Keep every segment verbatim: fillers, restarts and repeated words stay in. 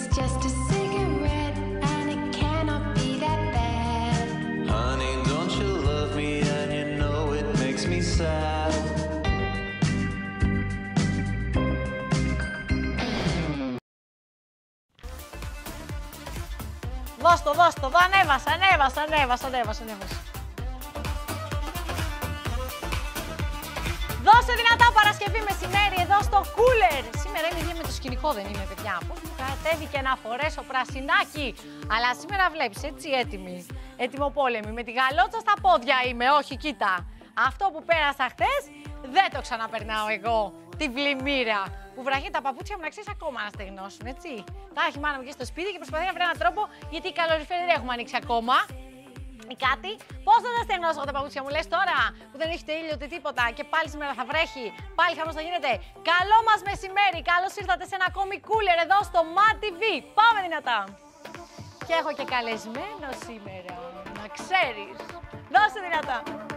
just a cigarette and it cannot be that bad. Honey, don't you love me and you know it makes me sad. Δώσ' το, δώσ' το, ανέβασα, ανέβασα, ανέβασα, ανέβασα, ανέβασα. Δώσε δυνατά Παρασκευή μεσημέρι εδώ στο Cooler. Σήμερα είναι ίδια με το σκηνικό, δεν είμαι, παιδιά. Πώς μου κατέβηκε να φορέσω πρασινάκι. Αλλά σήμερα βλέπεις, έτσι έτοιμη, έτοιμοπόλεμη. Με τη γαλότσα στα πόδια είμαι, όχι, κοίτα. Αυτό που πέρασα χτες δεν το ξαναπερνάω εγώ. Τη πλημμύρα. Που βραχεί τα παπούτσια μου να ξέρεις ακόμα να στεγνώσουν, έτσι. Τα έχει η μάνα μου εκεί στο σπίτι και προσπαθεί να βρει έναν τρόπο γιατί οι καλοριφέροι δεν έχουμε ανοίξει ακόμα. Ή κάτι. Πώς θα τα στεγνώσω τα παπούτσια μου, λες τώρα που δεν έχει τέλειο ούτε τίποτα και πάλι σήμερα θα βρέχει. Πάλι χαμός θα γίνεται. Καλό μας μεσημέρι. Καλώς ήρθατε σε ένα ακόμη Cooler εδώ στο Mad τι βι. Πάμε δυνατά. Και έχω και καλεσμένο σήμερα. Να ξέρεις. Δώσε δυνατά.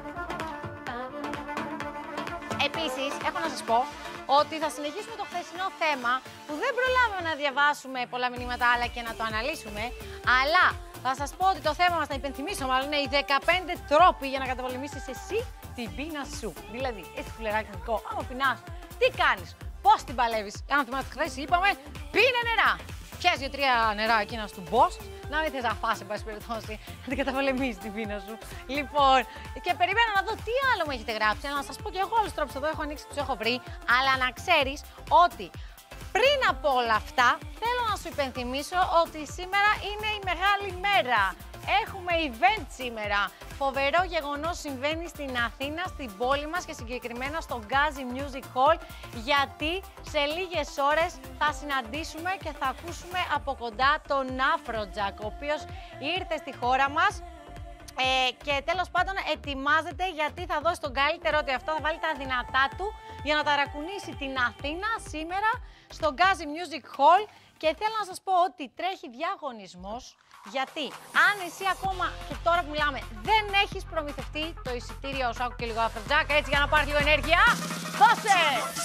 Επίσης, έχω να σας πω ότι θα συνεχίσουμε το χθεσινό θέμα που δεν προλάβαμε να διαβάσουμε πολλά μηνύματα άλλα και να το αναλύσουμε. Αλλά θα σας πω ότι το θέμα μας, θα υπενθυμίσω μάλλον, είναι οι δεκαπέντε τρόποι για να καταπολεμήσεις εσύ την πείνα σου. Δηλαδή, εσύ πουλεράκι νικό, άμα πεινάς, τι κάνεις, πώς την παλεύεις. Αν θυμάστε χθες είπαμε, πίνε νερά. Πιες δύο-τρία νερά εκείνα του boss, να μην θες να φας, εν πάση περιπτώσει, να την καταπολεμήσεις την πείνα σου. Λοιπόν, και περιμένω να δω τι άλλο μου έχετε γράψει. Να σας πω και εγώ άλλους τρόπους εδώ, έχω ανοίξει, τους έχω βρει. Αλλά να ξέρεις ότι πριν από όλα αυτά, θέλω να σου υπενθυμίσω ότι σήμερα είναι η μεγάλη μέρα. Έχουμε event σήμερα. Φοβερό γεγονός συμβαίνει στην Αθήνα, στην πόλη μας και συγκεκριμένα στο Gazi Music Hall, γιατί σε λίγες ώρες θα συναντήσουμε και θα ακούσουμε από κοντά τον Afrojack, ο οποίος ήρθε στη χώρα μας. Ε, και τέλος πάντων ετοιμάζεται γιατί θα δώσει τον καλύτερο ότι αυτό, θα βάλει τα δυνατά του για να ταρακουνήσει την Αθήνα σήμερα στο Gazi Music Hall. Και θέλω να σας πω ότι τρέχει διαγωνισμός, γιατί αν εσύ ακόμα και τώρα που μιλάμε δεν έχεις προμηθευτεί το εισιτήριο σου, άκου και λίγο Afrojack, έτσι για να πάρει λίγο ενέργεια, δώσε!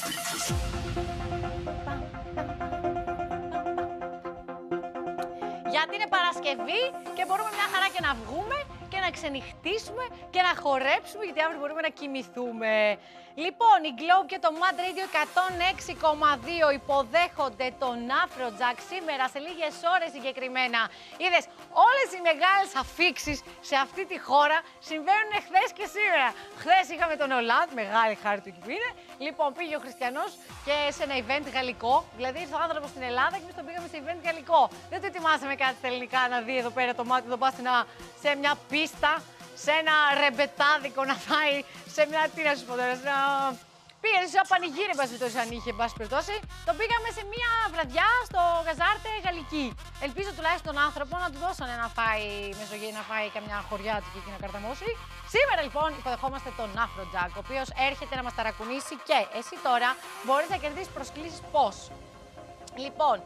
Γιατί είναι Παρασκευή και μπορούμε μια χαρά και να βγούμε και να ξενυχτήσουμε και να χορέψουμε, γιατί αύριο μπορούμε να κοιμηθούμε. Λοιπόν, η Globe και το Mad Radio εκατόν έξι κόμμα δύο υποδέχονται τον Afrojack σήμερα, σε λίγες ώρες συγκεκριμένα. Είδες, όλες οι μεγάλες αφίξεις σε αυτή τη χώρα συμβαίνουν χθες και σήμερα. Χθες είχαμε τον Ολάντ, μεγάλη χάρη του εκεί που είναι. Λοιπόν, πήγε ο Χριστιανός και σε ένα event γαλλικό. Δηλαδή ήρθε ο άνθρωπος στην Ελλάδα και εμείς τον πήγαμε σε event γαλλικό. Δεν του ετοιμάσαμε κάτι στα ελληνικά να δει εδώ πέρα το μάτι, εδώ πας σε μια πίστα, σε ένα ρεμπετάδικο να φάει, σε μια, τι να σου πω τώρα, σε ένα... Πήγαινε σε ένα πανηγύρι, εν πάση περιπτώσει, αν είχε, εν πάση περιπτώσει. Το πήγαμε σε μια βραδιά στο Γαζάρτε γαλλική. Ελπίζω τουλάχιστον τον άνθρωπο να του δώσανε να φάει μεσογείο, να φάει καμιά χωριά του και εκεί να καρταμώσει. Σήμερα λοιπόν υποδεχόμαστε τον Afrojack, ο οποίος έρχεται να μας ταρακουνήσει και εσύ τώρα μπορείς να κερδίσεις προσκλήσεις πώς. Λοιπόν,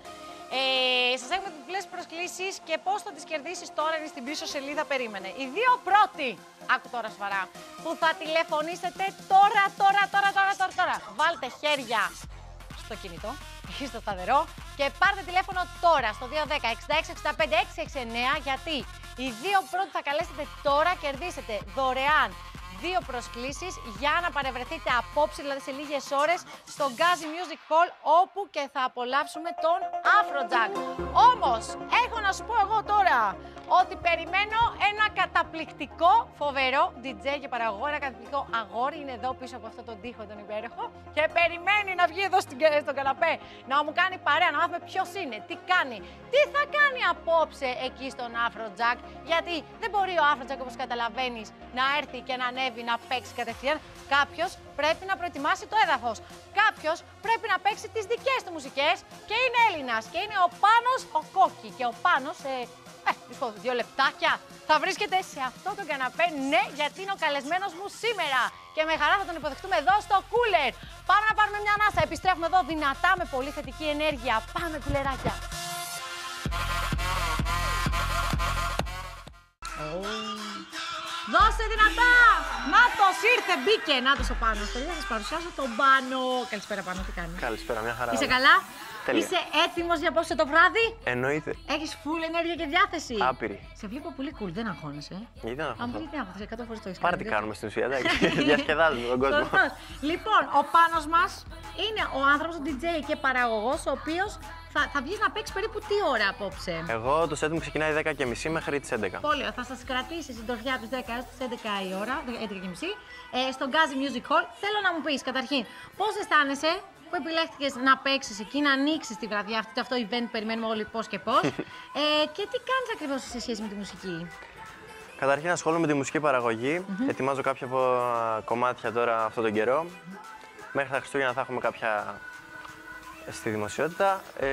Ε, σας έχουμε διπλές προσκλήσεις και πώς θα τις κερδίσεις τώρα είναι στην πίσω σελίδα, περίμενε. Οι δύο πρώτοι, άκου τώρα σφαρά, που θα τηλεφωνήσετε τώρα, τώρα, τώρα, τώρα, τώρα, τώρα. Βάλτε χέρια στο κινητό, εκεί στο σταθερό και πάρτε τηλέφωνο τώρα στο δύο ένα μηδέν εξήντα έξι εξήντα πέντε έξι έξι εννέα, γιατί οι δύο πρώτοι θα καλέσετε τώρα κερδίσετε δωρεάν δύο προσκλήσεις για να παρευρεθείτε απόψε, δηλαδή σε λίγες ώρες, στο Gazi Music Hall, όπου και θα απολαύσουμε τον Afrojack. Όμως, έχω να σου πω εγώ τώρα ότι περιμένω ένα καταπληκτικό, φοβερό ντι τζέι και παραγωγό, ένα καταπληκτικό αγόρι, είναι εδώ πίσω από αυτό τον τοίχο τον υπέροχο και περιμένει να βγει εδώ στον καναπέ, να μου κάνει παρέα, να μάθουμε ποιος είναι, τι κάνει, τι θα κάνει απόψε εκεί στον Afrojack, γιατί δεν μπορεί ο Afrojack, όπως καταλαβαίνεις, να έρθει και να ανέβει να παίξει κατευθείαν. Κάποιος πρέπει να προετοιμάσει το έδαφος. Κάποιος πρέπει να παίξει τις δικές του μουσικές και είναι Έλληνας και είναι ο Πάνος ο Κόκκι. Και ο Πάνος, ε, ε, λοιπόν, δύο λεπτάκια θα βρίσκεται σε αυτό το καναπέ, ναι, γιατί είναι ο καλεσμένος μου σήμερα. Και με χαρά θα τον υποδεχτούμε εδώ στο Cooler. Πάμε να πάρουμε μια ανάσα, επιστρέφουμε εδώ δυνατά με πολύ θετική ενέργεια. Πάμε, κουλεράκια. Δώσε δυνατά! Νάτος ήρθε, μπήκε! Νάτος ο Πάνος. Θέλω να σας παρουσιάσω τον Πάνο. Καλησπέρα Πάνο, τι κάνεις? Καλησπέρα, μια χαρά. Είσαι καλά? Τέλεια. Είσαι έτοιμος για απόψε το βράδυ? Εννοείται. Έχεις full ενέργεια και διάθεση. Άπειρη. Σε βλέπω πολύ cool, δεν αγχώνεσαι. Γιατί να Αν αγχωθώ. δεν αγχώνεσαι, εκατό φορές το έχεις Πάρε κάνει. τι κάνουμε στην ουσία, εντάξει. Διασκεδάζουμε τον κόσμο. Σωστός. Λοιπόν, ο Πάνος μας είναι ο άνθρωπος, ο ντι τζέι και παραγωγός, ο οποίος θα, θα βγεις να παίξεις περίπου τι ώρα απόψε? Εγώ το σετ μου ξεκινάει δέκα και μισή μέχρι τις έντεκα. Πολύ ωραία. Θα σας κρατήσει συντροφιά από τις δέκα έως τις έντεκα η ώρα, έντεκα και μισή, ε, στο Γκάζι Music Hall. Θέλω να μου πεις καταρχήν, πώς αισθάνεσαι που επιλέχθηκες να παίξεις εκεί, να ανοίξεις τη βραδιά αυτή, αυτό το event που περιμένουμε όλοι πώς και πώς, ε, και τι κάνεις ακριβώς σε σχέση με τη μουσική? Καταρχήν ασχολούμαι με τη μουσική παραγωγή. Ετοιμάζω κάποια από- κομμάτια τώρα αυτόν τον καιρό. Μέχρι τα Χριστούγεννα θα έχουμε κάποια στη δημοσιότητα. Ε,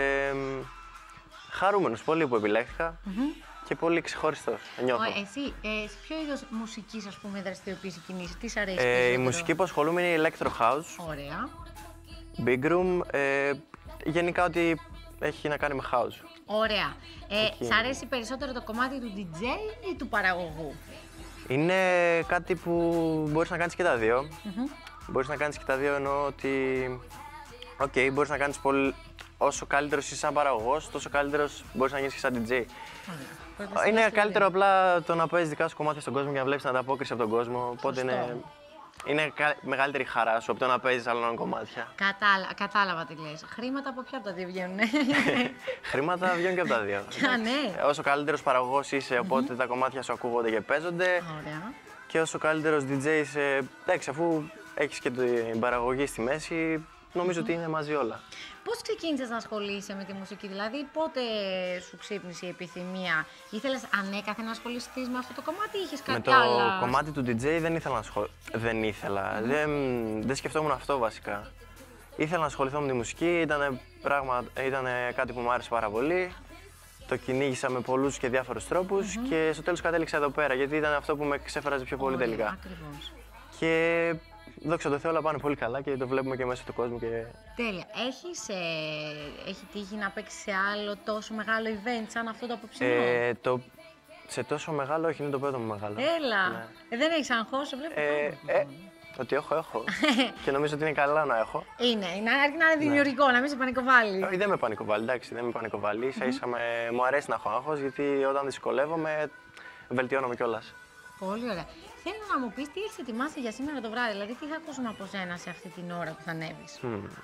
χαρούμενος πολύ που επιλέχθηκα και πολύ ξεχωριστός. Νιώθω. Ω, εσύ, ε, σε ποιο είδος μουσικής, ας πούμε, δραστηριοποίηση κινείσαι, τι σ' αρέσει Ε, η περισσότερο? μουσική που ασχολούμαι είναι η Electro House, Ωραία. Big Room, ε, γενικά ό,τι έχει να κάνει με house. Ωραία. Ε, Εκεί σ' αρέσει περισσότερο το κομμάτι του ντι τζέι ή του παραγωγού? Είναι κάτι που μπορείς να κάνεις και τα δύο. Μπορείς να κάνεις και τα δύο εννοώ ότι, οκ, okay, μπορείς να κάνεις πολύ... Όσο καλύτερος είσαι σαν παραγωγός, τόσο καλύτερος μπορείς να γίνεις και σαν ντι τζέι. Ωραία. Είναι καλύτερο απλά το να παίζεις δικά σου κομμάτια στον κόσμο και να βλέπεις την ανταπόκριση από τον κόσμο. Οπότε Σωστό. είναι, είναι κα- μεγαλύτερη χαρά σου από το να παίζεις άλλων κομμάτια. Κατάλα, κατάλαβα τι λες. Χρήματα από ποια από τα δύο βγαίνουνε? Χρήματα βγαίνουν και από τα δύο. Α, ναι. Όσο καλύτερος παραγωγός είσαι, οπότε τα κομμάτια σου ακούγονται και παίζονται. Ωραία. Και όσο καλύτερος ντι τζέι είσαι, εντάξει, αφού έχεις και την παραγωγή στη μέση, νομίζω ότι είναι μαζί όλα. Πώς ξεκίνησες να ασχολείσαι με τη μουσική, δηλαδή πότε σου ξύπνησε η επιθυμία? Ήθελες ανέκαθεν να ασχοληθείς με αυτό το κομμάτι ή είχες Με κάτι το άλλο? κομμάτι του ντι τζέι δεν ήθελα να ασχοληθώ. Δεν ήθελα. Δεν, δεν σκεφτόμουν αυτό βασικά. Ήθελα να ασχοληθώ με τη μουσική, ήταν, πράγμα, ήταν κάτι που μου άρεσε πάρα πολύ. Το κυνήγησα με πολλούς και διάφορους τρόπους και στο τέλος κατέληξα εδώ πέρα γιατί ήταν αυτό που με ξέφραζε πιο πολύ Ωραία, τελικά. Ακριβώς. Και δόξα τω Θεώ όλα πάνε πολύ καλά και το βλέπουμε και μέσα του κόσμου. Και... Τέλεια. Έχεις, ε, έχει τύχει να παίξεις σε άλλο τόσο μεγάλο event σαν αυτό το απόψινό? Ε, το, σε τόσο μεγάλο, όχι, είναι το πρώτο μου μεγάλο. Έλα. Ναι. Ε, δεν έχεις αγχώς, σε βλέπω. Ε, πάνω. ε, ότι έχω, έχω. Και νομίζω ότι είναι καλά να έχω. Είναι, είναι, αρκεί να είναι δημιουργικό, να μην σε πανικοβάλει. Όχι, δεν με πανικοβάλλει, εντάξει, δεν με πανικοβάλλει. Ίσα ίσα με, μου αρέσει να έχω άγχος, γιατί όταν δυσκολεύομαι, βελτιώνομαι κιόλας. Πολύ ωραία. Θέλω να μου πεις τι έχεις ετοιμάσει για σήμερα το βράδυ, δηλαδή τι θα ακούσουμε από σένα σε αυτή την ώρα που θα ανέβεις.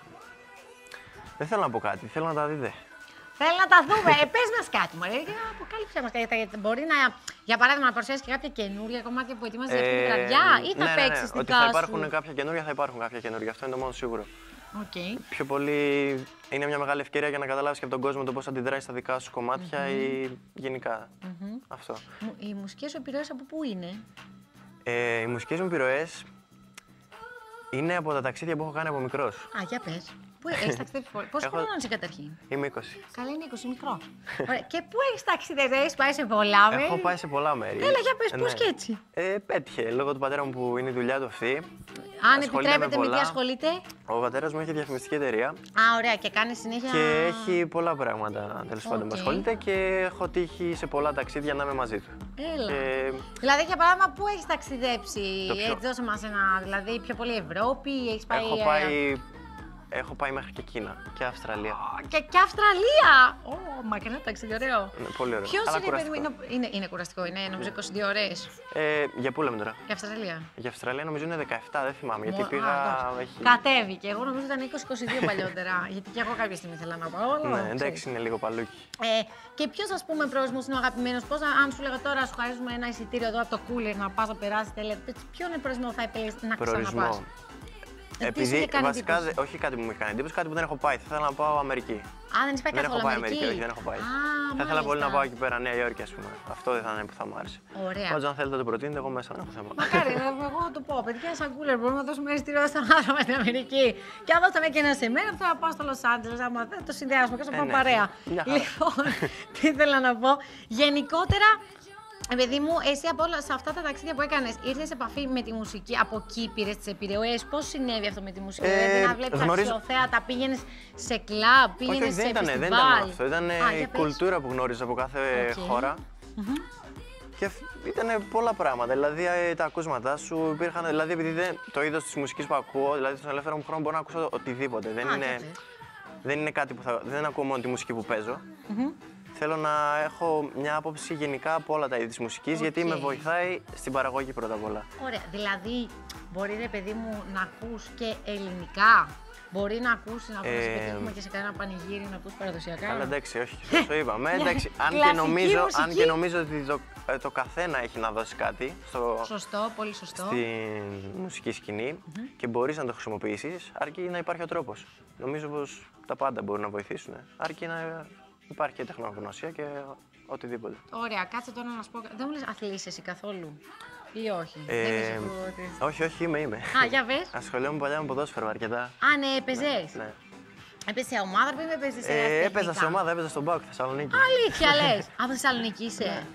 Δεν θέλω να πω κάτι, θέλω να τα δείτε. Θέλω να τα δούμε. Ε, πες μας κάτι, μωρέ, για αποκάλυψε μας κάτι. Γιατί μπορεί να, για παράδειγμα, να παρουσιάσεις και κάποια καινούρια κομμάτια που ετοιμάζεις για αυτή τη βραδιά ή θα ναι, ναι, ναι, παίξεις ότι δικά θα σου? υπάρχουν κάποια καινούργια, θα υπάρχουν κάποια καινούργια. Αυτό είναι το μόνο σίγουρο. Οκ. Πιο πολύ είναι μια μεγάλη ευκαιρία για να καταλάβεις και από τον κόσμο το πώς αντιδράσει στα δικά σου κομμάτια ή γενικά. Αυτό. Μου- Οι μουσικές σου επιρροές από πού είναι? Ε, οι μουσικές μου επιρροές είναι από τα ταξίδια που έχω κάνει από μικρός. Α, για πες. Πού έχεις ταξιδέψει πολύ? Πόσο Έχω- χρόνο είσαι καταρχήν? Είμαι είκοσι. Καλά, είναι είκοσι μικρό. Ωραία. Και πού έχεις ταξιδέψει, έχεις πάει σε πολλά μέρη? Έχω πάει σε πολλά μέρη. Έλα, για πες, Ε, πώς ναι. και έτσι? Ε, πέτυχε. Λόγω του πατέρα μου που είναι η δουλειά του αυτή. Αν ασχολείται επιτρέπετε, με τι πολλά. ασχολείται? Ο πατέρας μου έχει διαφημιστική εταιρεία Α, ωραία, και κάνει συνέχεια. και έχει πολλά πράγματα τέλος πάντων που Οκ. ασχολείται και έχω τύχει σε πολλά ταξίδια να είμαι μαζί του. Έλα. Και Δηλαδή, για παράδειγμα, πού έχεις ταξιδέψει, Το πιο- έτσι, δώσε μας ένα, δηλαδή, πιο πολύ Ευρώπη, έχεις πάει... έχω ε, πάει, έχω πάει μέχρι και Κίνα και Αυστραλία. Και, και Αυστραλία! Ω, μακρινό ταξίδι, ωραίο. Είναι πολύ ωραίο. Ποιος αλλά είναι, παιδί μου, κουραστικό. είναι, είναι, είναι κουραστικό, είναι νομίζω είκοσι δύο ώρες. Ε, για πού λέμε τώρα. Και Αυστραλία. Για Αυστραλία νομίζω είναι δεκαεπτά, δεν θυμάμαι γιατί Μο- πήγα. α, εντάξει. Έχει... Κατέβηκε. Εγώ νομίζω ήταν είκοσι είκοσι δύο παλιότερα. γιατί και εγώ κάποια στιγμή ήθελα να πάω. αλλά Ναι, ξέρεις. εντάξει, είναι λίγο παλούκι. Ε, και ποιο, α πούμε, προορισμό είναι ο αγαπημένο, πώ, αν σου λέγα τώρα, σου χαρίζουμε ένα εισιτήριο εδώ από το κούλερ να πα να περάσει τέλεια. Ποιον είναι προορισμό θα επιλέξει να ξαναπά? Προορισμό. Ε, τι σου Επειδή είχε κάνει βασικά εντύπωση? δε- όχι κάτι που μου είχε κάνει εντύπωση, κάτι που δεν έχω πάει. Θα ήθελα να πάω Αμερική. Α, δεν είσαι πάει Δεν καθόλου έχω πάει Αμερική. Αμερική, όχι, δεν έχω πάει. Α, Θα ήθελα πολύ να μάλιστα. πάω εκεί πέρα, Νέα Υόρκη, α πούμε. Αυτό δεν θα είναι που θα μου άρεσε. Ωραία. Πάντως, αν θέλετε να το προτείνετε, εγώ μέσα δεν έχω θέμα. Μακάρι, δηλαδή, εγώ να το πω. Παιδιά, σαν κούλερ μπορούμε να δώσουμε εισιτήριο στον άνθρωπο στην Αμερική. Και αν δώσαμε και ένα σε μένα, θα πάω στο Λος Άντζελες. Άμα δεν το συνδυάσουμε, και θα Ε, πάω ναι. παρέα. Μια χαρά. Λοιπόν, τι ήθελα να πω. Γενικότερα, ε, παιδί μου, εσύ από όλα σε αυτά τα ταξίδια που έκανες, ήρθες σε επαφή με τη μουσική, από εκεί πήρες τις επιρροές. Πώς συνέβη αυτό με τη μουσική? Ε, δηλαδή να βλέπεις γνωρίζω- αξιοθέατα, πήγαινες σε κλαμπ, Όχι, πήγαινες όχι, σε δεν ήταν, φεστιβάλ. δεν ήταν μόνο αυτό. Ήταν Α, η για πες. κουλτούρα που γνώριζα από κάθε Οκ. χώρα. Και ήταν πολλά πράγματα. Δηλαδή ε, τα ακούσματά σου υπήρχαν. Δηλαδή, επειδή δεν, το είδος της μουσικής που ακούω, δηλαδή στον ελεύθερο μου χρόνο μπορώ να ακούσω οτιδήποτε. Δεν Α, είναι. για πες. Δεν είναι κάτι που θα. Δεν ακούω μόνο τη μουσική που παίζω. Mm-hmm. Θέλω να έχω μια άποψη γενικά από όλα τα είδη της μουσικής, okay. γιατί με βοηθάει στην παραγωγή πρώτα απ' όλα. Ωραία. Δηλαδή, μπορεί ρε παιδί μου να ακούς και ελληνικά. Μπορεί να ακούσει, να πούμε, ε... πετύχουμε και σε κανένα πανηγύρι να ακούς παραδοσιακά. Καλά, εντάξει, όχι, σας το είπαμε. εντάξει, αν, και νομίζω, αν και νομίζω ότι το, το καθένα έχει να δώσει κάτι στο, σωστό, πολύ σωστό. Στην μουσική σκηνή mm-hmm. και μπορείς να το χρησιμοποιήσεις, αρκεί να υπάρχει ο τρόπος. Νομίζω πως τα πάντα μπορούν να βοηθήσουν, αρκεί να υπάρχει και τεχνογνωσία και οτιδήποτε. Ωραία, κάτσε τώρα να σου πω. Δεν μου λες αθλείσαι εσύ καθόλου ή όχι? Ε, δεν είσαι ότι... Όχι, όχι, είμαι, είμαι. Α, για πες. Ασχολιόμουν παλιά με ποδόσφαιρο αρκετά. Α, ναι, έπαιζες. Ναι, ναι. Έπαιζε σε ομάδα ή έπαιζες σε ε, Έπαιζα σε ομάδα, έπαιζα στον ΠΑΟΚ Θεσσαλονίκη. Αλήθεια λες. Από Θεσσαλονίκη είσαι. Ναι.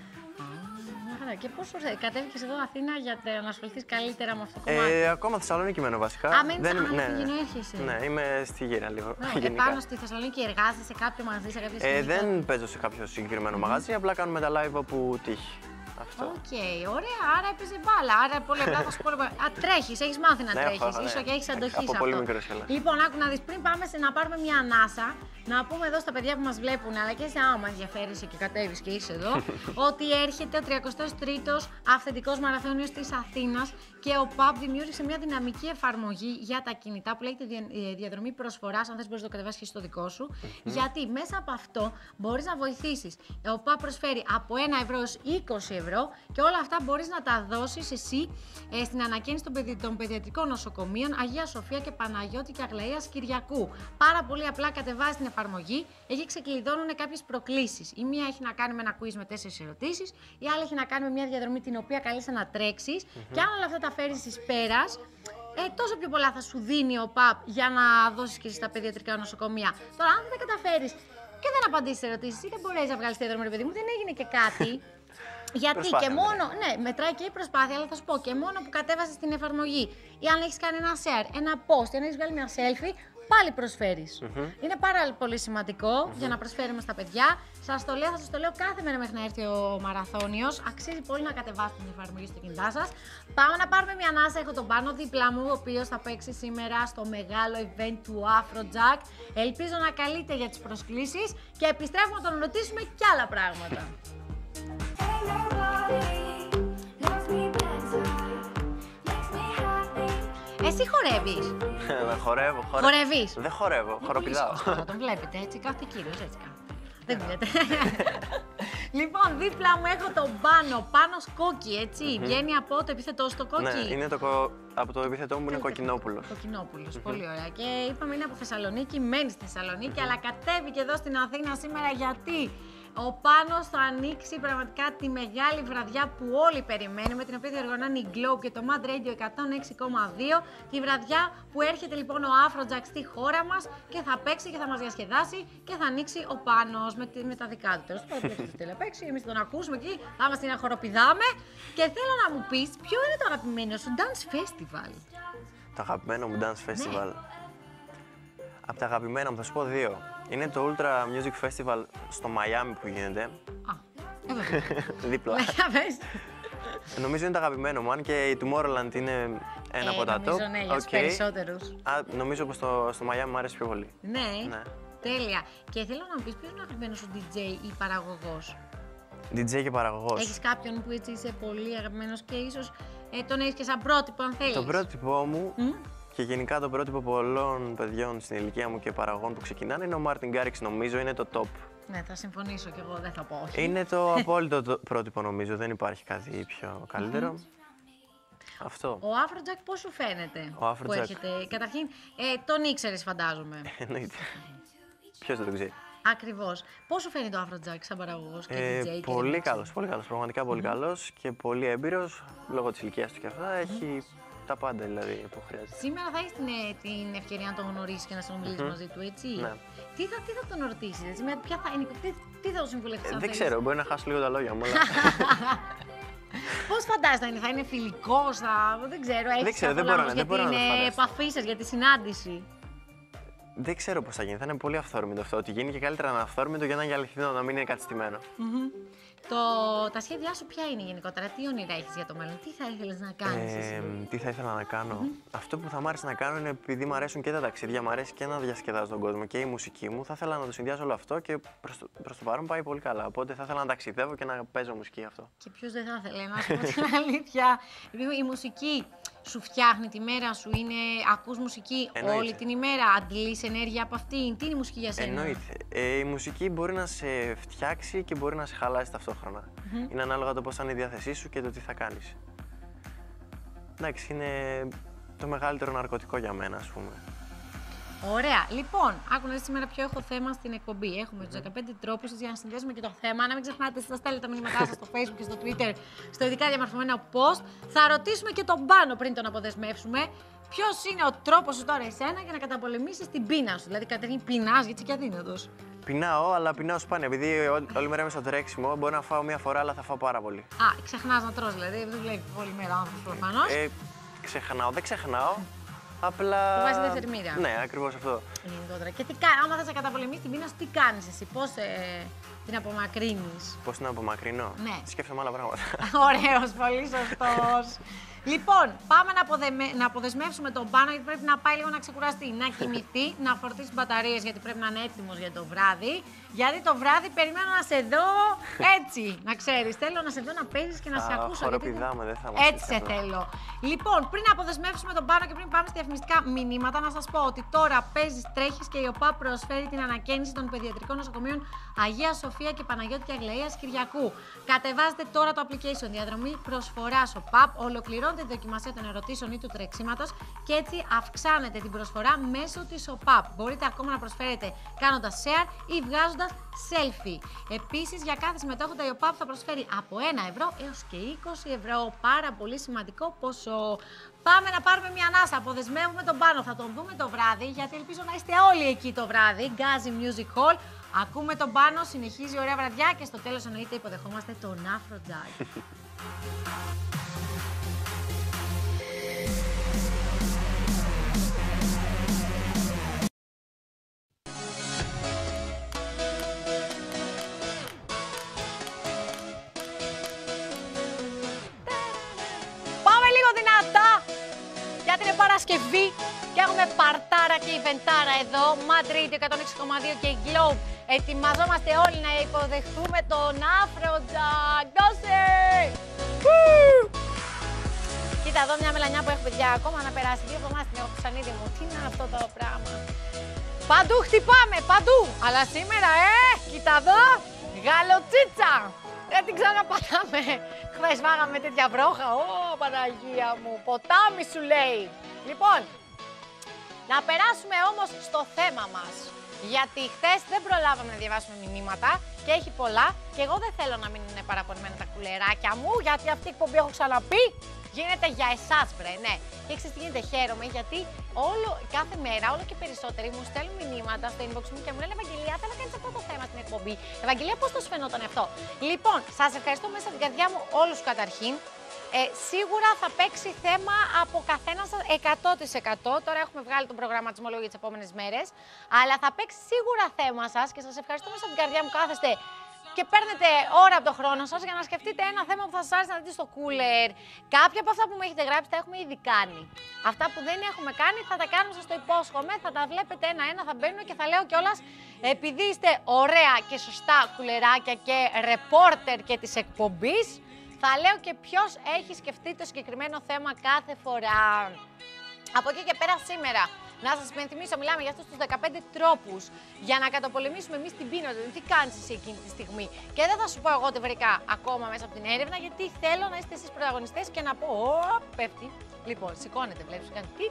Α, και πώς κατέβηκες εδώ Αθήνα για να ασχοληθείς καλύτερα με αυτό το κομμάτι? Ε, ακόμα Θεσσαλονίκη μένω βασικά. Α, μένεις, δεν, α, ναι, έρχεσαι. Ναι, είμαι στη γύρα λίγο. Ναι, επάνω στη Θεσσαλονίκη εργάζεσαι σε κάποιο μαγαζί, σε κάποια σκηνή? Ε, δεν παίζω σε κάποιο συγκεκριμένο mm. μαγαζί, απλά κάνουμε τα live όπου τύχει. Αυτό. Οκ, okay, ωραία, άρα έπαιζε μπάλα. Άρα πολύ απλά θα σου πω. Α, τρέχεις, έχεις μάθει να ναι, τρέχεις. Ναι. Ίσως και έχεις αντοχή από σε πολύ αυτό. μικρός καλά. Λοιπόν, άκου να δεις, πριν πάμε σε να πάρουμε μια ανάσα, να πούμε εδώ στα παιδιά που μας βλέπουν, αλλά και σε άμα ενδιαφέρεσαι και κατέβεις και είσαι εδώ, ότι έρχεται ο τριακοστός τρίτος αυθεντικός μαραθώνιος της Αθήνας και ο ΠΑΠ δημιούργησε μια δυναμική εφαρμογή για τα κινητά που λέγεται διαδρομή προσφοράς. Αν θες μπορείς να το κατεβάσεις και στο δικό σου. Mm-hmm. Γιατί μέσα από αυτό μπορείς να βοηθήσεις. Ο ΠΑΠ προσφέρει από ένα ευρώ έως είκοσι ευρώ και όλα αυτά μπορείς να τα δώσεις εσύ ε, στην ανακαίνιση των, παιδι... των παιδιατρικών νοσοκομείων Αγία Σοφία και Παναγιώτη και Αγλαΐας Κυριακού. Πάρα πολύ απλά κατεβάζεις την εφαρμογή, εκεί ξεκλειδώνουν κάποιες προκλήσεις. Η μία έχει να κάνει με ένα quiz με τέσσερις ερωτήσεις, η άλλη έχει να κάνει με μια διαδρομή την οποία καλείσαι να τρέξεις. Mm-hmm. Και αν όλα αυτά τα φέρεις εις πέρας, ε, τόσο πιο πολλά θα σου δίνει ο ΠΑΠ για να δώσεις και στα παιδιατρικά νοσοκομεία. Τώρα, αν δεν τα καταφέρεις και δεν απαντήσεις ερωτήσεις ή δεν μπορείς να βγάλεις τη διαδρομή, ρε παιδί μου, δεν έγινε και κάτι. Γιατί προσπάθεια, και μόνο, ναι, μετράει και η προσπάθεια, αλλά θα σου πω και μόνο που κατέβασες την εφαρμογή ή αν έχεις κάνει ένα share, ένα post, ή αν έχεις βγάλει μια selfie, πάλι προσφέρεις. Mm-hmm. Είναι πάρα πολύ σημαντικό mm-hmm. για να προσφέρουμε στα παιδιά. Σας το λέω, θα σας το λέω κάθε μέρα μέχρι να έρθει ο μαραθώνιος. Αξίζει πολύ να κατεβάσετε την εφαρμογή στο κινητά σας. Πάμε να πάρουμε μια ανάσα. Έχω τον Πάνο δίπλα μου, ο οποίος θα παίξει σήμερα στο μεγάλο event του Afrojack. Ελπίζω να καλείτε για τις προσκλήσεις και επιστρέφουμε να τον ρωτήσουμε κι άλλα πράγματα. Εσύ χορεύεις? Δεν χορεύω, χορεύω. Χορεύεις? Δεν χορεύω, χοροπηδάω. Θα τον βλέπετε έτσι, κάθε κύριος έτσι κάθεται. Δεν ξέρετε. Λοιπόν, δίπλα μου έχω τον Πάνο, Πάνος Κόκκι, έτσι. Mm-hmm. Βγαίνει από το επίθετό στο Κόκκι. Ναι, είναι το κο... από το επίθετό μου που είναι Κοκκινόπουλος. Κοκκινόπουλος, mm-hmm. πολύ ωραία. Και είπαμε είναι από Θεσσαλονίκη, μένει στη Θεσσαλονίκη, mm-hmm. αλλά κατέβηκε εδώ στην Αθήνα σήμερα γιατί ο Πάνος θα ανοίξει πραγματικά τη μεγάλη βραδιά που όλοι περιμένουμε, την οποία διοργανώνει η Globe και το Mad Radio εκατόν έξι κόμμα δύο. Τη βραδιά που έρχεται λοιπόν ο Afrojack στη χώρα μας και θα παίξει και θα μας διασκεδάσει και θα ανοίξει ο Πάνος με, με τα δικά του. Τέλος πάντων, τι θέλει να παίξει, εμείς τον ακούσουμε εκεί, θα είμαστε να χοροπηδάμε. Και θέλω να μου πεις, ποιο είναι το αγαπημένο σου dance festival? Το αγαπημένο μου dance festival. Ναι. Από τα αγαπημένα μου θα σου πω δύο. Είναι το Ultra Music Festival στο Μαϊάμι που γίνεται. Α, εδώ. Δίπλα. Νομίζω είναι το αγαπημένο μου, αν και η Tomorrowland είναι ένα ε, από τα top. Νομίζω ναι, για τους okay. περισσότερους. Α, νομίζω πως στο, στο Μαϊάμι μου αρέσει πιο πολύ. Ναι, ναι, τέλεια. Και θέλω να μου πεις ποιος είναι ο αγαπημένος σου ντι τζέι ή παραγωγός? ντι τζέι και παραγωγός. Έχεις κάποιον που έτσι είσαι πολύ αγαπημένος και ίσως ε, τον έχεις και σαν πρότυπο αν θέλεις? Το πρότυπό μου mm? και γενικά το πρότυπο πολλών παιδιών στην ηλικία μου και παραγωγών που ξεκινάνε είναι ο Μάρτιν Γκάριξ, νομίζω είναι το top. Ναι, θα συμφωνήσω κι εγώ, δεν θα πω όχι. Είναι το απόλυτο το πρότυπο νομίζω, δεν υπάρχει κάτι πιο καλύτερο. Mm-hmm. Αυτό. Ο Afrojack πώς σου φαίνεται? Ο Afrojack. Που έχετε, καταρχήν, ε, τον ήξερες φαντάζομαι. Εννοείται. Ποιος δεν τον ξέρει. Ακριβώς. Πώς σου φαίνεται ο Afrojack σαν παραγωγός και ε, ντι τζέι? Πολύ και καλός, πολύ καλός, πραγματικά πολύ mm-hmm. καλός και πολύ έμπειρος, λόγω της ηλικίας του και αυτά, mm-hmm. έχει τα πάντα δηλαδή που χρειάζεται. Σήμερα θα έχεις την, την ευκαιρία να τον γνωρίσεις και να συνομιλήσεις mm-hmm. μαζί του, έτσι. Ναι. Τι θα, τι θα τον ρωτήσεις, έτσι, ποια θα είναι, τι, τι θα του συμβουλευτείς? Ε, δεν ξέρω, μπορεί να χάσω λίγο τα λόγια μου, αλλά... Πώς φαντάζεσαι να είναι, θα είναι φιλικός, θα, δεν ξέρω, έχεις δεν ξέρω, δεν μπορώ, για δεν μπορώ την να επαφή σας, για τη συνάντηση? Δεν ξέρω πώς θα γίνει. Θα είναι πολύ αυθόρμητο αυτό. Ότι γίνει και καλύτερα να είναι αυθόρμητο για να είναι αληθινό, να μην είναι κάτι στημένο. Mm-hmm. Το... Τα σχέδιά σου ποια είναι γενικότερα, τι όνειρα έχεις για το μέλλον, τι θα ήθελες να κάνεις Ε, εσύ? τι θα ήθελα να κάνω. Mm-hmm. Αυτό που θα μ' άρεσε να κάνω είναι επειδή μου αρέσουν και τα ταξίδια, μου αρέσει και να διασκεδάζω τον κόσμο και η μουσική μου. Θα ήθελα να το συνδυάσω όλο αυτό και προς το, προς το παρόν πάει πολύ καλά. Οπότε θα ήθελα να ταξιδεύω και να παίζω μουσική αυτό. Και ποιος δεν θα ήθελε, να σου πω την αλήθεια. Η μουσική σου φτιάχνει τη μέρα σου, είναι, ακούς μουσική Εννοείται. όλη την ημέρα, αντλείς ενέργεια από αυτήν. Τι είναι η μουσική για σένα? Εννοείται. Ε, η μουσική μπορεί να σε φτιάξει και μπορεί να σε χαλάσει ταυτόχρονα. Mm-hmm. Είναι ανάλογα το πώς θα είναι η διάθεσή σου και το τι θα κάνεις. Εντάξει, είναι το μεγαλύτερο ναρκωτικό για μένα, ας πούμε. Ωραία. Λοιπόν, άκου να δεις σήμερα ποιο έχω θέμα στην εκπομπή. Έχουμε τους δεκαπέντε τρόπους για να συνδέσουμε και το θέμα. Να μην ξεχνάτε, να στέλνετε τα μηνύματά σας στο Facebook και στο Twitter, στο ειδικά διαμορφωμένο post. Θα ρωτήσουμε και τον Πάνο πριν τον αποδεσμεύσουμε. Ποιος είναι ο τρόπος σου τώρα εσένα για να καταπολεμήσεις την πείνα σου? Δηλαδή, Κατερίνη, πεινάς γιατί και αδύνατος. Πεινάω, αλλά πεινάω σπάνια. Επειδή ό- όλη μέρα είμαι στο τρέξιμο, μπορεί να φάω μία φορά, αλλά θα φάω πάρα πολύ. Α, ξεχνάς να τρως δηλαδή. Δεν βλέπει όλη μέρα άνθρωπος προφανώς. Ε, ξεχνάω, δεν ξεχνάω. Απλά. Το βάζει δεύτερη μοίρα. Ναι, ακριβώς αυτό. Γενικότερα. Και τι κα... άμα θες να καταπολεμήσεις την πείνα σου, τι κάνεις εσύ, πώς ε, την απομακρύνεις? Πώς την απομακρύνω? Ναι. Σκέφτομαι άλλα πράγματα. Ωραίος, πολύ σωστός. Λοιπόν, πάμε να, αποδεμε... να αποδεσμεύσουμε τον Πάνο γιατί πρέπει να πάει λίγο να ξεκουραστεί, να κοιμηθεί, να φορτίσει μπαταρίες γιατί πρέπει να είναι έτοιμος για το βράδυ. Γιατί το βράδυ περιμένω να σε δω έτσι, να ξέρεις. Θέλω να σε δω να παίζεις και να σε ακούσω. Χοροπηδάμε, δεν θα μας Έτσι σε θέλω. Λοιπόν, πριν αποδεσμεύσουμε τον Πάνο και πριν πάμε στα διαφημιστικά μηνύματα, να σας πω ότι τώρα παίζεις, τρέχεις και η ΟΠΑΠ προσφέρει την ανακαίνιση των παιδιατρικών νοσοκομείων Αγία Σοφία και Παναγιώτη και Αγλαΐας Κυριακού. Κατεβάζετε τώρα το application διαδρομή προσφοράς ΟΠΑΠ, ολοκληρώνετε τη δοκιμασία των ερωτήσεων ή του τρεξίματος και έτσι αυξάνετε την προσφορά μέσω της ΟΠΑΠ. Μπορείτε ακόμα να προσφέρετε κάνοντας share ή βγάζοντας selfie. Επίσης, για κάθε συμμετέχοντα η ΟΠΑΠ θα προσφέρει από ένα ευρώ έως και είκοσι ευρώ. Πάρα πολύ σημαντικό ποσό. Πάμε να πάρουμε μια ανάσα. Αποδεσμεύουμε τον Πάνο. Θα τον δούμε το βράδυ, γιατί ελπίζω να είστε όλοι εκεί το βράδυ. Γκάζι Music Hall. Ακούμε τον Πάνο, συνεχίζει ωραία βραδιά και στο τέλος εννοείται υποδεχόμαστε τον Αφροντζάκη. Πάμε λίγο δυνατά, γιατί είναι Παρασκευή και έχουμε παρτάρα και ιβεντάρα εδώ. Mad Radio εκατόν έξι κόμμα δύο και η Globe. Ετοιμαζόμαστε όλοι να υποδεχτούμε τον Αφροντζάκ. Δώσε! Κοίτα εδώ μια μελανιά που έχω, παιδιά, ακόμα να περάσει. Δύο εβδομάδες την έχω στο ψανίδι μου. Τι είναι αυτό το πράγμα? Παντού χτυπάμε, παντού. Αλλά σήμερα, ε, κοίτα εδώ, γαλοτσίτσα. Δεν την ξαναπατάμε. Χθες βάγαμε τέτοια βρόχα. Ω, Παναγία μου, ποτάμι σου λέει. Λοιπόν, να περάσουμε όμως στο θέμα μας. Γιατί χθες δεν προλάβαμε να διαβάσουμε μηνύματα και έχει πολλά. Και εγώ δεν θέλω να μην είναι παραπονημένα τα κουλεράκια μου, γιατί αυτή η εκπομπή έχω ξαναπεί. Γίνεται για εσάς, βρε, ναι. Και ξέρεις τι γίνεται, χαίρομαι γιατί όλο, κάθε μέρα όλο και περισσότεροι μου στέλνουν μηνύματα στο inbox μου και μου λένε Ευαγγελία, θέλω να κάνεις αυτό το θέμα στην εκπομπή. Ευαγγελία, πώς το σου φαινόταν αυτό? Λοιπόν, σας ευχαριστώ μέσα από την καρδιά μου όλους καταρχήν. Ε, σίγουρα θα παίξει θέμα από καθένα σας εκατό τοις εκατό. Τώρα έχουμε βγάλει τον προγραμματισμό λόγω για τις επόμενες μέρες. Αλλά θα παίξει σίγουρα θέμα σας και σας ευχαριστώ μέσα από την καρδιά μου. Κάθεστε και παίρνετε ώρα από το χρόνο σας για να σκεφτείτε ένα θέμα που θα σας άρεσε να δείτε στο cooler. Κάποια από αυτά που μου έχετε γράψει τα έχουμε ήδη κάνει. Αυτά που δεν έχουμε κάνει θα τα κάνουμε, σας το υπόσχομαι. Θα τα βλέπετε ένα-ένα, θα μπαίνουμε και θα λέω κιόλας, επειδή είστε ωραία και σωστά κουλεράκια και ρεπόρτερ και της εκπομπής, θα λέω και ποιος έχει σκεφτεί το συγκεκριμένο θέμα κάθε φορά. Από εκεί και πέρα σήμερα, να σας υπενθυμίσω, μιλάμε για αυτούς τους δεκαπέντε τρόπους για να καταπολεμήσουμε εμείς την πείνα. Τι κάνεις εσύ εκείνη τη στιγμή? Και δεν θα σου πω εγώ ότι βρήκα ακόμα μέσα από την έρευνα, γιατί θέλω να είστε εσείς πρωταγωνιστές και να πω, Ω, πέφτει. Λοιπόν, σηκώνεται, βλέπεις, κάνει τι.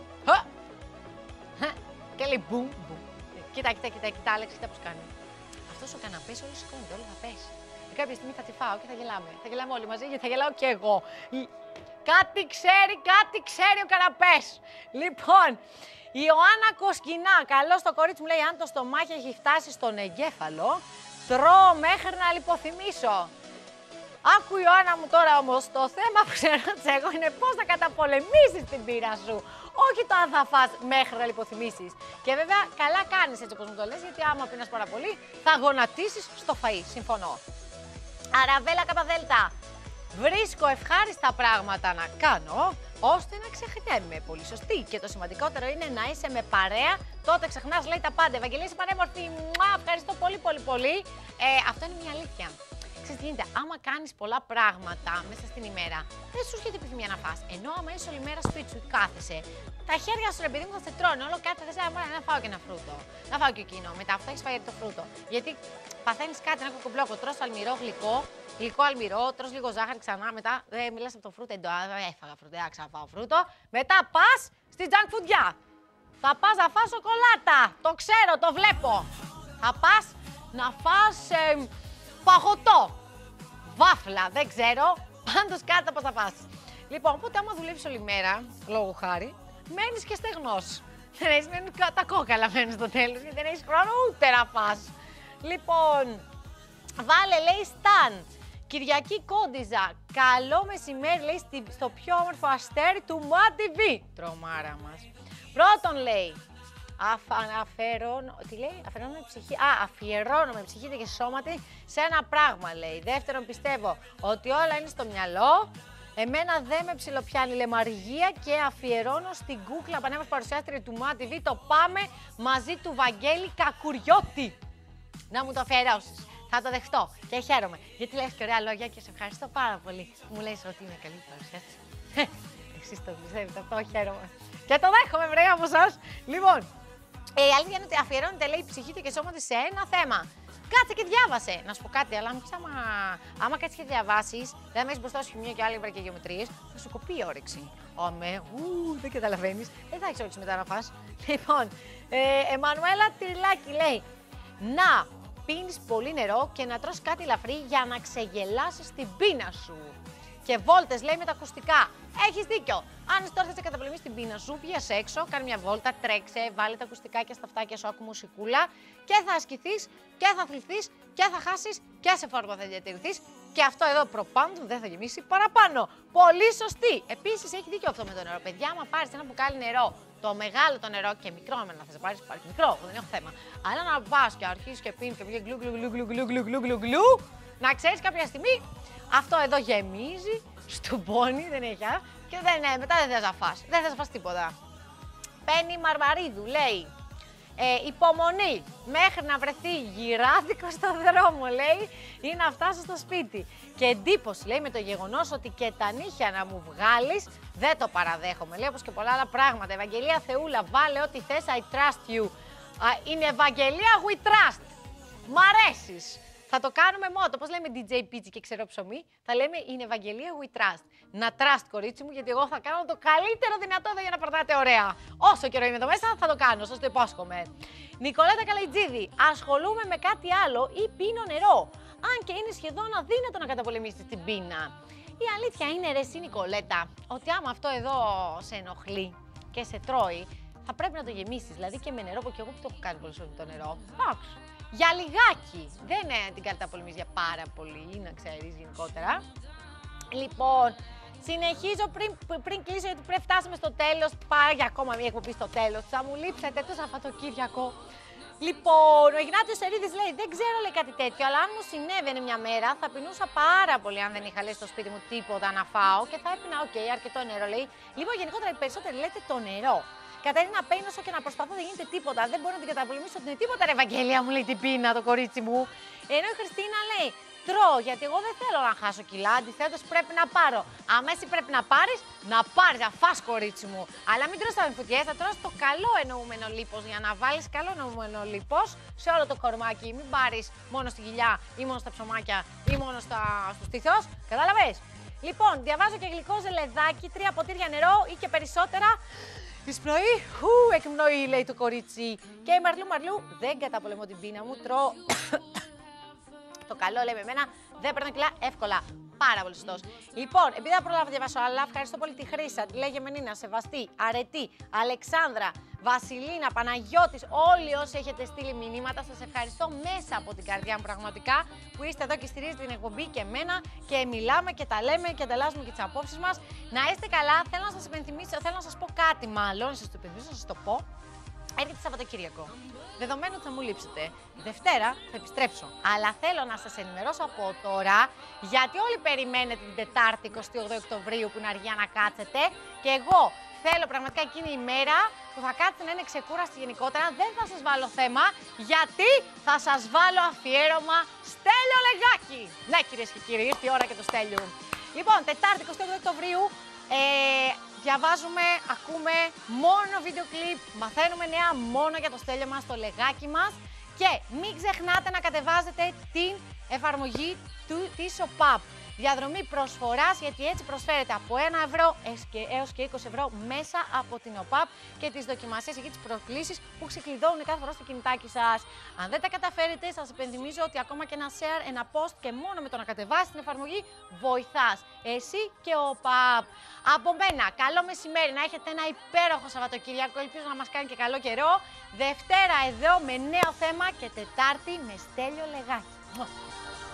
Και λέει μπουμ, μπουμ. Κοίτα, κοίτα, κοίτα, κοίτα, Άλεξ, κοίτα πώς κάνει. Αυτός ο καναπές όλοι σηκώνεται, όλοι θα πέσει. Και κάποια στιγμή θα τη φάω και θα γελάμε. Θα γελάμε όλοι μαζί, γιατί θα γελάω και εγώ. Κάτι ξέρει, κάτι ξέρει ο καναπές. Λοιπόν, η Ιωάννα Κοσκινά, καλώς το κορίτσι μου λέει, αν το στομάχι έχει φτάσει στον εγκέφαλο, τρώω μέχρι να λιποθυμίσω. Άκου Ιωάννα μου τώρα όμως, το θέμα που σε ρώτησα εγώ είναι πώς θα καταπολεμήσεις την πείρα σου. Όχι το αν θα φας μέχρι να λιποθυμήσεις. Και βέβαια καλά κάνεις έτσι όπως μου το λες, γιατί άμα πίνεις πάρα πολύ θα γονατίσεις στο φαΐ. Συμφωνώ. Αραβέλα Καπαδέλτα. Βρίσκω ευχάριστα πράγματα να κάνω, ώστε να ξεχνιέμαι. Πολύ σωστή. Και το σημαντικότερο είναι να είσαι με παρέα. Τότε ξεχνάς, λέει τα πάντα. Ευαγγελία, είσαι πανέμορφη. Μουά, ευχαριστώ πολύ, πολύ, πολύ. Ε, αυτό είναι μια αλήθεια. Ξέρεις τι γίνεται, άμα κάνεις πολλά πράγματα μέσα στην ημέρα, δεν σου έρχεται επιθυμία να φας. Ενώ άμα είσαι όλη μέρα σπίτι σου, κάθεσαι, τα χέρια σου, ρε παιδί μου, θα σε τρώνε. Όλο κάτι θα θες να φάω και ένα φρούτο. Να φάω και εκείνο. Μετά αυτό έχεις φάει το φρούτο. Γιατί παθαίνεις κάτι, ένα κοκομπλόκο, τρως αλμυρό γλυκό, γλυκό αλμυρό, τρως λίγο ζάχαρη ξανά. Μετά δεν μιλάς από το φρούτο, εντό, έφαγα φρούτο, α, ξαναφάω φρούτο. Μετά πας στη junk foodιά. Θα πας να φας σοκολάτα. Το ξέρω, το βλέπω. Θα πας να φας ε, παγωτό. Βάφλα, δεν ξέρω. Πάντως κάτι πώς θα φας. Λοιπόν, οπότε άμα δουλεύεις όλη μέρα, λόγω χάρη, μένεις και στεγνός. Δεν έχεις, μένεις, τα κόκαλα μένεις στο τέλος, γιατί δεν έχεις χρόνο ούτε να φας. Λοιπόν, βάλε, λέει, Σταν. Κυριακή Κόντιζα. Καλό μεσημέρι, λέει, στο πιο όμορφο αστέρι του ΜΑΤΙΒ. Τρομάρα μας. Πρώτον, λέει, αφαιρώνω, τι λέει, αφαιρώνω ψυχή, α, αφιερώνω με ψυχή και σώματι σε ένα πράγμα, λέει. Δεύτερον, πιστεύω ότι όλα είναι στο μυαλό. Εμένα δεν με ψιλοπιάνει λεμαργία και αφιερώνω στην κούκλα πανέμορφη παρουσιάστρια του ΜΑΤΙΒ το Πάμε μαζί του Βαγγέλη Κακουριώτη. Να μου το αφιερώσεις. Θα το δεχτώ και χαίρομαι. Γιατί λες και ωραία λόγια και σε ευχαριστώ πάρα πολύ. Μου λες ότι είναι καλή παρουσιάστρια. Εσείς το πιστεύετε, αυτό χαίρομαι. Και το δέχομαι, βρε από εσάς. Λοιπόν, ε, η αλήθεια είναι ότι αφιερώνεται, λέει, ψυχή και σώμα της σε ένα θέμα. Κάτσε και διάβασε. Να σου πω κάτι, αλλά άμα, άμα κάτσε και διαβάσεις, δεν με έχεις μπροστά σου χημείο και άλλη και γεωμετρίες, θα σου κοπεί η όρεξη. Ωμε, ου, δεν καταλαβαίνεις. Δεν θα έχεις όρεξη μετά να φας. Λοιπόν, ε, Εμμανουέλα Τυρλάκη λέει, να πίνεις πολύ νερό και να τρως κάτι ελαφρύ για να ξεγελάσεις την πείνα σου. Και βόλτες, λέει, με τα ακουστικά. Έχεις δίκιο. Αν τώρα θες να καταπολεμήσεις την πείνα σου, βγες έξω, κάνε μια βόλτα, τρέξε, βάλε τα ακουστικάκια στα αυτάκια σου, άκου μουσικούλα και θα ασκηθείς και θα αθληθείς και θα χάσεις και σε φόρμα θα διατηρηθείς. Και αυτό εδώ προπάντου δεν θα γεμίσει παραπάνω. Πολύ σωστή. Επίσης έχει δίκιο αυτό με το νερό. Παιδιά, άμα πάρεις ένα μπουκάλι νερό, το μεγάλο το νερό και μικρό, με να θες να πάρεις, πάρεις μικρό, δεν έχω θέμα. Αλλά να πας και αρχίσεις και πίνεις και πήγε γλου γλου γλου γλου γλου γλου γλου γλου, να ξέρεις κάποια στιγμή αυτό εδώ γεμίζει, στουμπώνει, δεν έχει α, και δεν, ναι, μετά δεν θες να φας. Δεν θες να φας τίποτα. Πέννη Μαρμαρίδου λέει, ε, υπομονή μέχρι να βρεθεί γυράδικο στο δρόμο, λέει, ή να φτάσω στο σπίτι. Και εντύπωση, λέει, με το γεγονός ότι και τα νύχια να μου βγάλεις, δεν το παραδέχομαι. Λέει, όπως και πολλά άλλα πράγματα. Ευαγγελία Θεούλα, βάλε ό,τι θες, I trust you. Α, είναι Ευαγγελία we trust. Μ' αρέσεις. Θα το κάνουμε μότο. Πώς λέμε ντι τζέι Πίτσι και ξέρω ψωμί, θα λέμε είναι Ευαγγελία we trust. Να trust, κορίτσι μου, γιατί εγώ θα κάνω το καλύτερο δυνατό εδώ για να περνάτε ωραία. Όσο καιρό είμαι εδώ μέσα, θα το κάνω, σας το υπόσχομαι. Νικολέτα Καλαϊτζίδη, ασχολούμαι με κάτι άλλο ή πίνω νερό. Αν και είναι σχεδόν αδύνατο να καταπολεμήσεις την πείνα. Η αλήθεια είναι, ρε εσύ Νικολέτα, ότι άμα αυτό εδώ σε ενοχλεί και σε τρώει, θα πρέπει να το γεμίσεις. Δηλαδή και με νερό, που και εγώ που το έχω κάνει πολύ σωστό το νερό. Εντάξει. Για λιγάκι. Δεν είναι την καταπολεμής για πάρα πολύ, να ξέρεις γενικότερα. Λοιπόν, συνεχίζω πριν, πριν κλείσω, γιατί πρέπει φτάσουμε στο τέλος. Πάρα για ακόμα μία εκπομπή στο τέλος. Θα μου λείψετε το Σαββατοκύριακο. Λοιπόν, ο Ιγνάτιος Σερίδης λέει: δεν ξέρω, λέει, κάτι τέτοιο, αλλά αν μου συνέβαινε μια μέρα θα πεινούσα πάρα πολύ αν δεν είχα, λέει, στο σπίτι μου τίποτα να φάω και θα έπινα, οκ, okay, αρκετό νερό, λέει. Λοιπόν, γενικότερα οι περισσότεροι λέτε το νερό. Κατερίνα, πίνωσω και να προσπαθώ, δεν γίνεται τίποτα. Δεν μπορώ να την καταπολεμήσω. Δεν είναι τίποτα, ρε Ευαγγέλια μου, λέει την πείνα, το κορίτσι μου. Ενώ η Χριστίνα λέει: τρώω, γιατί εγώ δεν θέλω να χάσω κιλά. Αντιθέτως πρέπει να πάρω. Άμα εσύ πρέπει να πάρεις, να πάρεις, να φας, κορίτσι μου. Αλλά μην τρως τα φουτιές, θα τρως το καλό εννοούμενο λίπος για να βάλεις καλό εννοούμενο λίπος σε όλο το κορμάκι. Μην πάρεις μόνο στη κοιλιά ή μόνο στα ψωμάκια ή μόνο στα... στο στήθος. Κατάλαβες. Λοιπόν, διαβάζω και γλυκό ζελεδάκι, τρία ποτήρια νερό ή και περισσότερα. Εισπνοή, χου, εκπνοή, λέει το κορίτσι. Και η Μαρλού Μαρλού, δεν καταπολεμώ την πείνα μου, τρώω Το καλό λέει με εμένα, δεν παίρνω κιλά εύκολα. Πάρα πολύ σωστός. Λοιπόν, επειδή δεν προλάβω να διαβάσω άλλα, ευχαριστώ πολύ τη Χρύσα, τη Λέγε Μενίνα, Σεβαστή, Αρετή, Αλεξάνδρα, Βασιλίνα, Παναγιώτης, όλοι όσοι έχετε στείλει μηνύματα, σας ευχαριστώ μέσα από την καρδιά μου πραγματικά που είστε εδώ και στηρίζετε την εκπομπή και εμένα και μιλάμε και τα λέμε και ανταλλάσσουμε και τις απόψεις μας. Να είστε καλά, θέλω να σας υπενθυμίσω, θέλω να σας πω κάτι μάλλον, να σας το υπενθυμίσω, να σας το πω. Έρχεται Σαββατοκύριακο. Δεδομένου ότι θα μου λείψετε. Δευτέρα θα επιστρέψω. Αλλά θέλω να σας ενημερώσω από τώρα, γιατί όλοι περιμένετε την Τετάρτη εικοστή όγδοη Οκτωβρίου που είναι αργία να κάτσετε. Και εγώ θέλω πραγματικά εκείνη η μέρα που θα κάτσετε να είναι ξεκούραστη γενικότερα. Δεν θα σας βάλω θέμα, γιατί θα σας βάλω αφιέρωμα Στέλιο Λεγάκη. Ναι, κυρίες και κύριοι, ήρθε η ώρα και το Στέλιο. Λοιπόν, Τετάρτη εικοστή όγδοη Οκτωβρίου. Ε, διαβάζουμε, ακούμε μόνο βίντεο κλιπ, μαθαίνουμε νέα μόνο για το Στέλιο μας, το Λεγάκι μας και μην ξεχνάτε να κατεβάζετε την εφαρμογή του, της ΟΠΑΠ. Διαδρομή προσφοράς, γιατί έτσι προσφέρετε από ένα ευρώ έως και είκοσι ευρώ μέσα από την ΟΠΑΠ και τις δοκιμασίες και τις προκλήσεις που ξεκλειδώνουν κάθε φορά στο κινητάκι σας. Αν δεν τα καταφέρετε, σας υπενθυμίζω ότι ακόμα και ένα share, ένα post και μόνο με το να κατεβάσεις την εφαρμογή βοηθάς. Εσύ και ο ΟΠΑΠ. Από μένα, καλό μεσημέρι, να έχετε ένα υπέροχο Σαββατοκύριακο. Ελπίζω να μας κάνει και καλό καιρό. Δευτέρα εδώ με νέο θέμα και Τετάρτη με Στέλιο Λεγάκη.